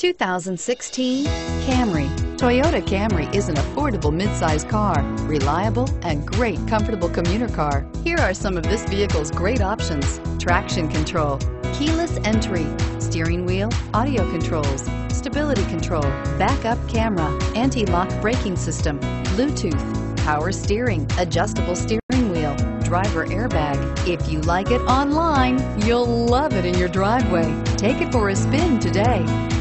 2016 Camry. Toyota Camry is an affordable midsize car, reliable and great comfortable commuter car. Here are some of this vehicle's great options: traction control, keyless entry, steering wheel audio controls, stability control, backup camera, anti-lock braking system, Bluetooth, power steering, adjustable steering wheel, driver airbag. If you like it online, you'll love it in your driveway. Take it for a spin today.